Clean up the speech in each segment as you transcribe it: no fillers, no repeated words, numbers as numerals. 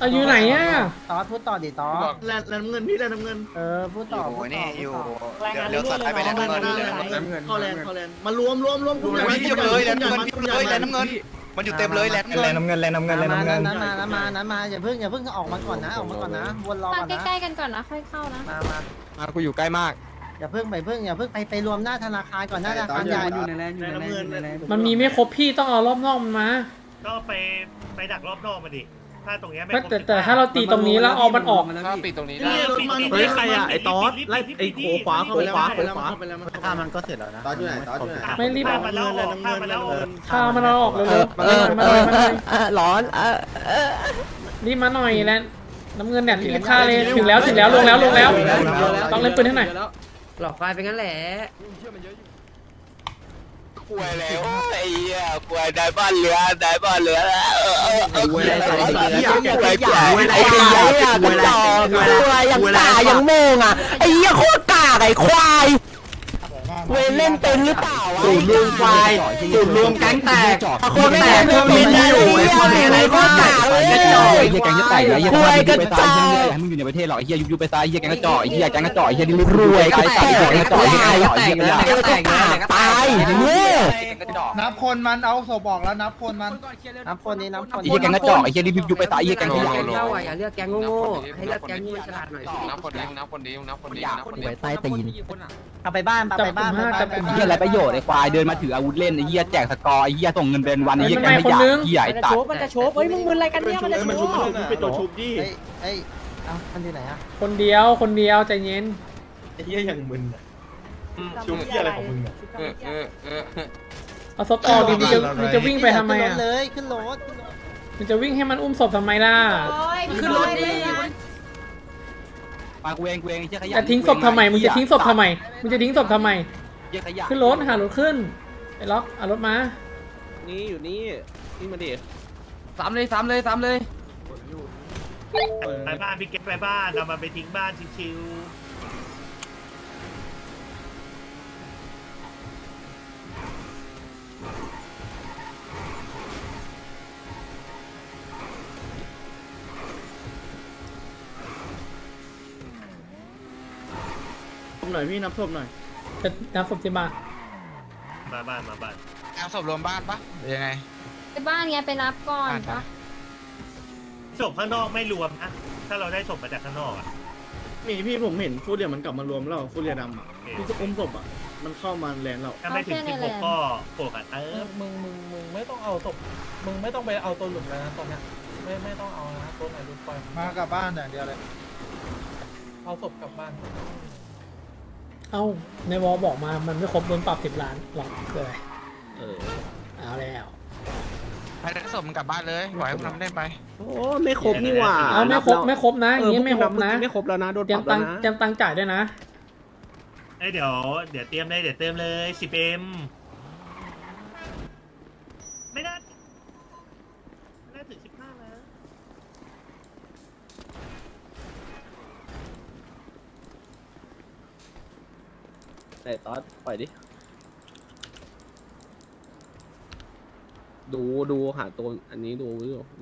เอาอยู่ไหนอ่ะต่อพูดต่อดิต่อแลนน้ำเงินพี่แลนน้ำเงินพูดต่อโอ้ยนี่อยู่เดี๋ยวซ้ายไปแลนด์น้ำเงินเข้าแลนมารวมกลุ่มใหญ่เทียบเลยแลนด์น้ำเงินเทียบเลยแลนด์น้ำเงินมันอยู่เต็มเลยแลนด์น้ำเงินนั้นมาอย่าเพิ่งออกมาก่อนนะวนรอมาก่อนนะใกล้ๆกันก่อนนะค่อยเข้านะมากูอยู่ใกล้มากอย่าเพิ่งไปรวมหน้าธนาคารก่อนหน้าธนาคารใหญ่อยู่ในแลนน้ำเงินมันมีไม่ครบพี่ต้องเอารอบนอกมันมาก็ไปดักรอบนอกมาดิถ้าตรงนี้ไม่แต่ถ้าเราตีตรงนี้แล้วเอามันออกถ้าปิดตรงนี้ได้เฮ้ยใครอะไอ้ตอสไล่ไอ้โขขวาเข้าไปแล้วเข้าไปแล้วถ้ามันก็เสร็จแล้วนะตอนอยู่ไหนตอนอยู่ไหนไม่รีบฆ่ามันแล้วฆ่ามันแล้วฆ่ามันเอาออกเร็วๆมาหน่อยร้อนรีบมาหน่อยแล้วน้ำเงินเนี่ยรีบฆ่าเลยถึงแล้วลงแล้วต้องเล่นปืนให้หน่อยหลอกควายไปงั้นแหละกลัวแล้วไอ้เหี้ยกลัวได้บ้านเหลือแล้วกลัวไอ้ขยะกลัวยังตายังโมงอ่ะไอ้เหี้ยโคตรกากไอ้ควายเวเล่นเป็นหรือเปล่าสูตรรวมควายสูตรรวมแก๊งแตกโคตรแตกคนมินอยู่ไอ้คนอะไรโคตรกากเลยไอ้เหี้ยแก๊งจะแตกไอ้เหี้ยควายกระจอกให้มึงอยู่ในประเทศหรอไอ้เหี้ยยุบไปตายไอ้เหี้ยแก๊งกระจอกไอ้เหี้ยแก๊งกระจอกไอ้เหี้ยรวยไอ้แตกไอ้กระจอกไอ้กระจอกไอ้เหี้ยกระจอกตายเนี่ยนับคนมันเอาศพบอกแล้วนับคนมันน้ำคนนี้ไอ้เหี้ยแก๊งกระจอกไอ้เหี้ยรีบยุบไปตายไอ้เหี้ยแก๊งขยะเข้าอ่ะอย่าเลือกแกงโง่ให้เลือกแกงที่ฉลาดหน่อยนับคนดีไว้ใต้ตีนเอาไปบ้านไอ้เหี้ยอะไรประโยชน์ไอ้ควายเดินมาถืออาวุธเล่นไอ้เหี้ยแจกสกอร์ไอ้เหี้ยส่งเงินเป็นวันไอ้เหี้ยแก๊งขยะเหี้ยไอ้ตัดมันจะโชว์เฮ้ยมึงมึนอะไรกันเนี่ยมันจะโชว์เป็นตัวชุบยี่เอ้ยเอามันอยู่ไหนอะคนเดียวใจเย็นไอ้เหี้ยอย่างมึนชุบเหี้ยอะไรของมึงเนี่ยเอาศพออกดิมันจะวิ่งไปทำไมอ่ะเลยขึ้นรถมันจะวิ่งให้มันอุ้มศพทำไมล่ะขึ้นรถดิมากูเองไอ้เหี้ยขยะจะทิ้งศพทำไมมึงจะทิ้งศพทำไมเหี้ยขยะขึ้นรถหารถขึ้นไอ้ล็อกเอารถมานี่อยู่นี่มาดิไปบ้านพี่เก็ตไปบ้านเอามันไปทิ้งบ้านชิวหน่อยพี่นับศพหน่อยจะนับศพที่บ้านมาบ้านเอาศพรวมบ้านปะยังไงไปบ้านไงไปรับก่อนปะศพข้างนอกไม่รวมนะถ้าเราได้ศพมาจากข้างนอกอ่ะนี่พี่ผมเห็นฟูเรียมันกลับมารวมแล้วฟูเรียดำอ่ะพี่จะอุ้มศพอ่ะมันเข้ามาแลนเราถ้าไม่ถึง16ก็โผล่กันมึงไม่ต้องเอาศพมึงไม่ต้องไปเอาตัวหลุมแล้วนะตรงนี้ไม่ต้องเอานะตัวไหนหลุดไปมากับบ้านอย่างเดียวเลยเอาศพกลับบ้านเอ้าในวอลบอกมามันไม่ครบโดนปรับ10 ล้านหรอกเลยเอาแล้วให้ได้ศพมันกลับบ้านเลยปล่อยให้พวกนั้นเล่นไปโอ้ไม่ครบนี่หว่าเอาไม่ครบนะอย่างนี้ไม่ครบนะไม่ครบแล้วนะโดนเตรีปยรัมบตัแล้งวค์นะเตรียมตังค์จ่ายด้วยนะเดี๋ยวเติมเลย 10M ไม่น่าถึง15นะแต่ตอสปล่อยดิดูหาตัวอันนี้ดู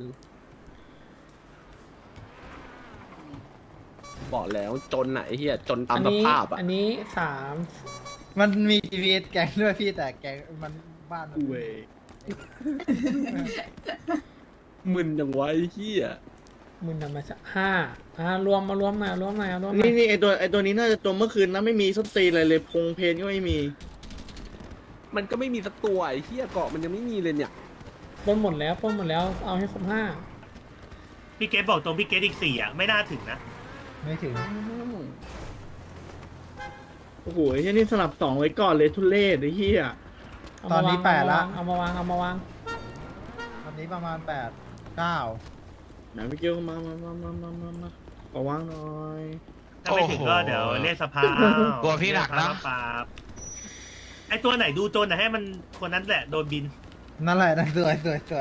บอกแล้วจนไหนเฮียจนตามสภาพอ่ะอันนี้3 มันมี GPS แกงด้วยพี่แต่แกงมันบ้านเว้ยมึนจังวะไอ้เฮียมึงนำมาจาก5รวมหน่อยนี่ไอตัวนี้น่าจะจมเมื่อคืนนะไม่มีส้นตีนอะไรเลยพงเพนก็ไม่มี มันก็ไม่มีสักตัวไอ้เฮียเกาะมันยังไม่มีเลยเนี่ยปล้นหมดแล้วเอาให้ครบพี่เกตบอกตรงพี่เกตอีก4อ่ะไม่น่าถึงนะไม่ถึงโอ้โหไอ้เฮียนี่สลับ2ไว้ก่อนเลยทุเรศไอ้เฮียตอนนี้8ละเอามาวางตอนนี้ประมาณ8 9 ไหนพี่เกียวมาขอวางหน่อยถ้าไม่ถึงก็เดี๋ยวเรียกสภาตัวพี่หนักนะไอตัวไหนดูโจนให้มันคนนั้นแหละโดนบินนั่นแหละนะสวย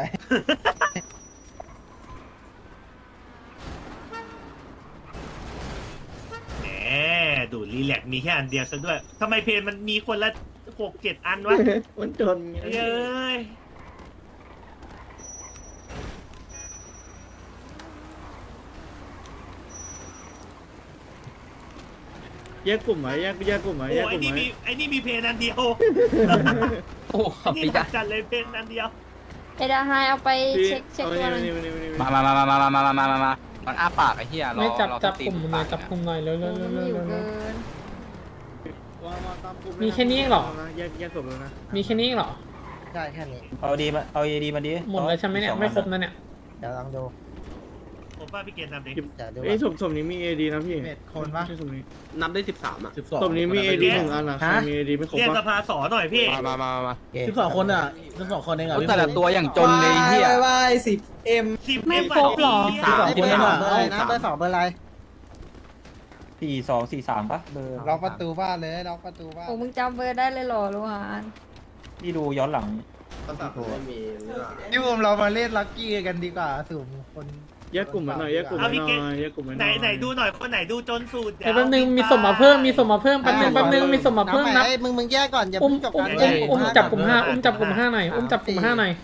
แหมดูรีแลกมีแค่อันเดียวซะด้วยทำไมเพลงมันมีคนละ6-7 อันวะมันจนเย้ยแยกกลุ่มไว้แยกกลุ่มไว้โอ้แยกกไอ้ลุ่มนี่ไว้มีไอ้นี่มีเพนอันเดียวโอ้ขับนี่ปีหนัจ้ะกจัดเลยเพนอันเดียวเอดาไฮเอาไปเช็คเอาตัวหนึงมามันอ้าปากไอ้เหี้ยไม่จับกลุ่มหน่อยจับกลุ่มหน่อยเร็วมันอยู่เกินมีแค่นี้เองเหรอแยกกลุ่มแล้วนะมีแค่นี้เองเหรอได้แค่นี้เอาดีมาเอาดีมาดิหมดแล้วใช่ไหมเนี่ยไม่ครบนะเนี่ยเดี๋ยวลองดูผมว่าพี่เกณฑ์ทำดิเดี๋ยวดูเอ้ยศพนี้มี AD นะพี่คนปะศพนี้นับได้13อ่ะศพนี้มี AD 1 อันนะใครมี AD ไม่ครบเรียกสปะภาสอหน่อยพี่มา 12 คนอ่ะ12 คนเองอ่ะแต่ละตัวอย่างจนเลยเหี้ย 10 ไม่ครบหรอได้เบอร์2เบอร์อะไรนะเบอร์2เบอร์อะไร 4243ปะเบอร์ล็อกประตูบ้านเลยล็อกประตูบ้านโอ้มึงจำเบอร์ได้เลยเหรอลูกหานพี่ดูย้อนหลังพี่บูมเรามาเล่นลักกี้กันดีกว่าสุ่มคนแยกกลุ่มมาหน่อยแยกกลุ่มมาหน่อยแยกกลุ่มมาหไหนน่อยไหนดูหน่อยคนไหนดูจนสุดแป๊บนึงมีสมมาเพิ่มมีสมมาเพิ่มแป๊บนึงมีสมมาเพิ่มนับมึงแยกก่อนอย่าอุ้มเพิ่งจบอุ้กัมนอุ้มจับกลุ่มห้าอุ้มจับกลุ่มห้าหน่อยอุ้มจับกลุ่มห้าหน่อย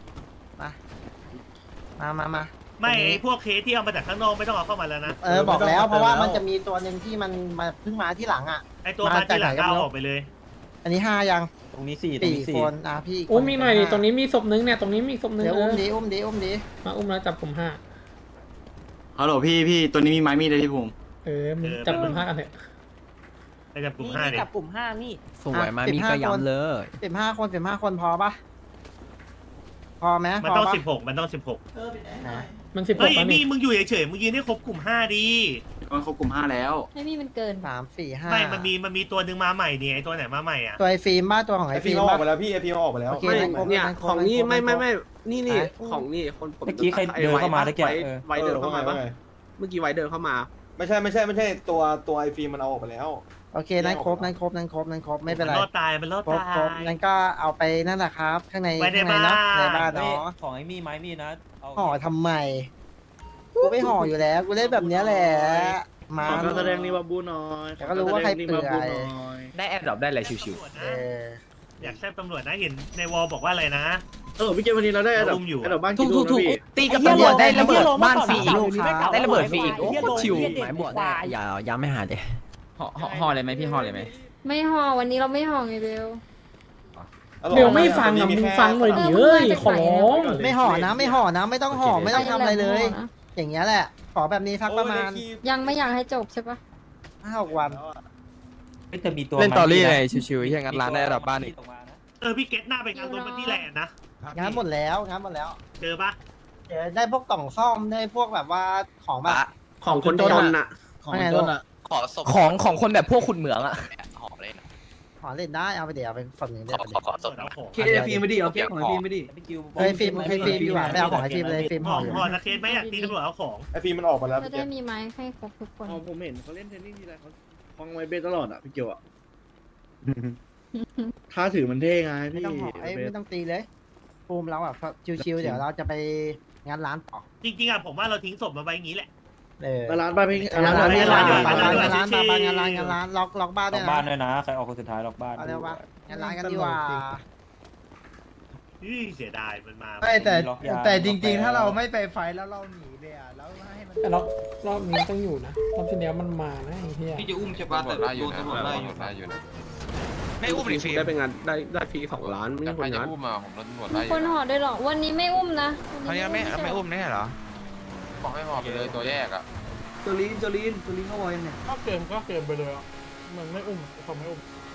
มาไม่ไอ้พวกเคสที่เอามาจากข้างนอกไม่ต้องเอาเข้ามาแล้วนะบอกแล้วเพราะว่ามันจะมีตัวหนึ่งที่มันมาเพิ่งมาที่หลังอ่ะไอ้ตัวมาที่หลังก็เอาออกไปเลยอันนี้5ยังตรงนี้4ตรงนี้ 4คนพี่อุ้มมีหน่อยดิตรงนี้มีศพนึงเนี่ยตรงนี้มีศพนึงเดี๋ยวเออุ้มอดีมาอุ้มแล้วจับกลุ่มห้าฮัลโหลพี่ตัวนี้มีไม้มีดเลยพี่ภูมิมึงจับกลุ่มห้ากันเถอะไอ้จับกลุ่ม5เนี่ยกับกลุ่ม5นี่สวยมามีก็ย้ำเลย 15คนพอปะพอไหมมันต้อง16มันต้อง16 มัน16 เฮ้ยแล้วนี่นี่มึงอยู่เฉยๆมึงยืนให้ครบกลุ่ม5ดีมันครบกลุ่ม5แล้วให้มีมันเกิน 3 4 5 ไม่มันมีตัวหนึ่งมาใหม่เนี่ยไอ้ตัวไหนมาใหม่อ่ะตัวไอฟิล์มบ้าตัวของไอฟิล์มบ้า โอเคเนี่ยของนี้ไม่นี่ของนี่คนเมื่อกี้ใครเดินเข้ามาตะเกียบไวเดินเข้ามาปะเมื่อกี้ไวเดินเข้ามาไม่ใช่ตัวไอฟิล์มมันเอาออกไปแล้วโอเคนั่นครบไม่เป็นไรมันรอดตายมันรอดครบตายงั้นก็เอาไปนั่นแหละครับข้างในไว้ในเนาะบ้านในบ้านเนาะของไอ้มีไม้มีนะห่อทำไมกูไม่ห่ออยู่แล้วกูเล่นแบบเนี้ยแหละมาขอการแสดงนี่มาบูหน่อยแต่ก็รู้ว่าใครเปื่อยได้แอดดรอปได้อะไรชิวอยากแซบตำรวจนะเห็นในวอลบอกว่าอะไรนะพี่เกมวันนี้เราได้อันดับอุ้มอยู่อันดับบ้านกี่ลูกนะพี่ตีกับตำรวจได้ระเบิดบ้านฟรีอีก ได้ระเบิดฟรีอีกโอ้โคตรชิวหมายบวชได้อย่าย้ำไม่หาเด็ห่อเลยไหมพี่ห่อเลยไหมไม่ห่อวันนี้เราไม่ห่อไงเบลเดี๋ยวไม่ฟังอ่ะมึงฟังหน่อยดิเฮ้ยขอร้องไม่ห่อนะไม่ต้องห่อไม่ต้องทำอะไรเลย อย่างเงี้ยแหละขอแบบนี้สักประมาณยังไม่อยากให้จบใช่ปะ 5-6 วันจะมีตัวเล่นตอรี่ไงชิวๆอย่างงั้นร้านได้ระดับบ้านอีกพี่เกตหน้าไปงานรถมันที่แลนด์นะงานหมดแล้วเจอปะเดี๋ยวได้พวกกล่องซ่อมได้พวกแบบว่าของแบบของคนจนอ่ะของคนจนอะของคนแบบพวกขุนเหมืองอะขอเล่นได้เอาไปเดี๋ยวเอาไปฝั่งหนึ่งได้ขอสดเอาของเคฟิล์มไม่ดีเอาเคของฟิล์มไม่ดีเฮ้ยฟิล์มดีกว่าไม่เอาของไอฟิล์มเลยฟิล์มหห่อออยู่พอนะเคสไหมอยากตีตำรวจเอาของไอฟิล์มมันออกมาแล้วจะได้มีไม้ให้ครบทุกคนผมเห็นเขาเล่นเทนนิสทีไรเขาคล้องไว้เบสตลอดอ่ะพี่เกียวอ่ะท่าถือมันเท่ไงไม่พี่ต้องห่อไม่ต้องตีเลยภูมิเราแบบชิวๆเดี๋ยวเราจะไปงานร้านต่อจริงๆอ่ะผมว่าเราทิ้งศพมาไว้อย่างนี้แหละร้านบ้านพี่งานร้านงานร้านล็อกบ้านล็ด้อวยกบ้านนะด้วยนะใครออกคนสุดท้ายล็อกบ้านเอาเร็ววะงานร้านกันดีกว่าเสียดายมันมาแต่จริงๆถ้าเราไม่ไปไฟแล้วเราหนีเลยอ่ะแล้วให้มันแต่รอบนี้ต้องอยู่นะรอบที่แล้วมันมานะไอ้เหี้ยพี่จะอุ้มใช่ปะแต่โดนตำรวจไล่อยู่นะไม่อุ้มดิฟิล์มได้เป็นงานได้ฟรี2 ล้านไม่ใช่คนงานมีคนห่อด้วยเหรอวันนี้ไม่อุ้มนะเขายังไม่อุ้มแน่เหรอบอกให้ห่อไปเลยตัวแยกอะจลีนเข้าวอยเนี่ยก็เกมไปเลยอ่ะมันไม่อุ้มเขาไม่อุ้ม